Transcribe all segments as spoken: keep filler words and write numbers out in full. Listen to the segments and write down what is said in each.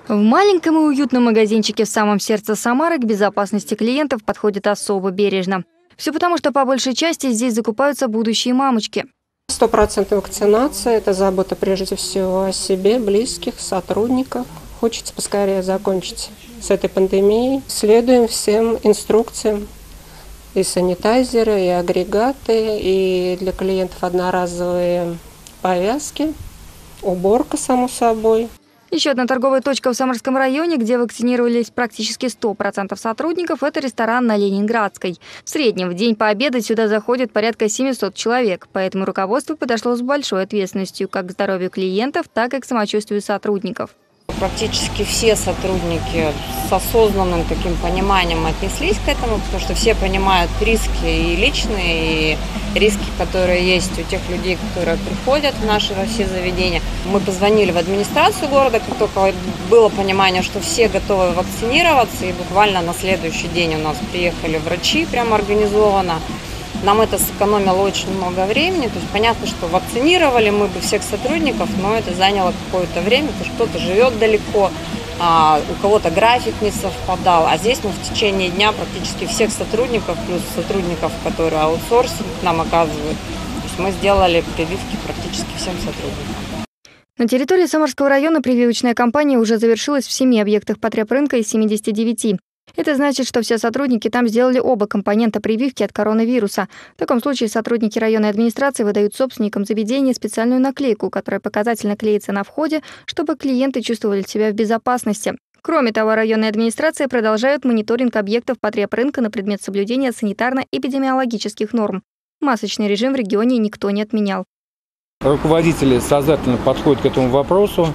В маленьком и уютном магазинчике в самом сердце Самары к безопасности клиентов подходят особо бережно. Все потому, что по большей части здесь закупаются будущие мамочки. Стопроцентная вакцинация – это забота прежде всего о себе, близких, сотрудниках. Хочется поскорее закончить с этой пандемией. Следуем всем инструкциям. И санитайзеры, и агрегаты, и для клиентов одноразовые повязки, уборка, само собой. Еще одна торговая точка в Самарском районе, где вакцинировались практически сто процентов сотрудников, это ресторан на Ленинградской. В среднем в день пообедать сюда заходит порядка семисот человек, поэтому руководство подошло с большой ответственностью как к здоровью клиентов, так и к самочувствию сотрудников. Практически все сотрудники с осознанным таким пониманием отнеслись к этому, потому что все понимают риски и личные, и риски, которые есть у тех людей, которые приходят в наши все заведения. Мы позвонили в администрацию города, как только было понимание, что все готовы вакцинироваться, и буквально на следующий день у нас приехали врачи, прямо организованно. Нам это сэкономило очень много времени. То есть понятно, что вакцинировали мы бы всех сотрудников, но это заняло какое-то время, потому что кто-то живет далеко, а у кого-то график не совпадал. А здесь мы в течение дня практически всех сотрудников, плюс сотрудников, которые аутсорсинг нам оказывают, то есть мы сделали прививки практически всем сотрудникам. На территории Самарского района прививочная кампания уже завершилась в семи объектах потребрынка из семидесяти девяти. Это значит, что все сотрудники там сделали оба компонента прививки от коронавируса. В таком случае сотрудники районной администрации выдают собственникам заведения специальную наклейку, которая показательно клеится на входе, чтобы клиенты чувствовали себя в безопасности. Кроме того, районная администрация продолжает мониторинг объектов потребрынка на предмет соблюдения санитарно-эпидемиологических норм. Масочный режим в регионе никто не отменял. Руководители сознательно подходят к этому вопросу,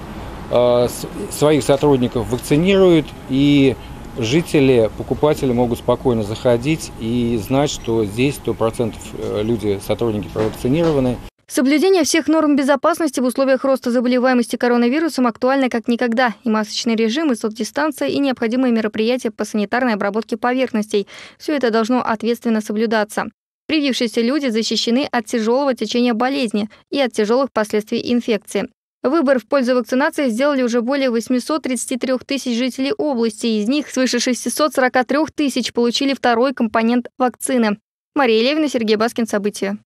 своих сотрудников вакцинируют, и жители, покупатели могут спокойно заходить и знать, что здесь сто процентов люди, сотрудники провакцинированы. Соблюдение всех норм безопасности в условиях роста заболеваемости коронавирусом актуально как никогда. И масочный режим, и соцдистанция, и необходимые мероприятия по санитарной обработке поверхностей. Все это должно ответственно соблюдаться. Привившиеся люди защищены от тяжелого течения болезни и от тяжелых последствий инфекции. Выбор в пользу вакцинации сделали уже более восьмисот тридцати трёх тысяч жителей области. Из них свыше шестисот сорока трёх тысяч получили второй компонент вакцины. Мария Левина, Сергей Баскин. События.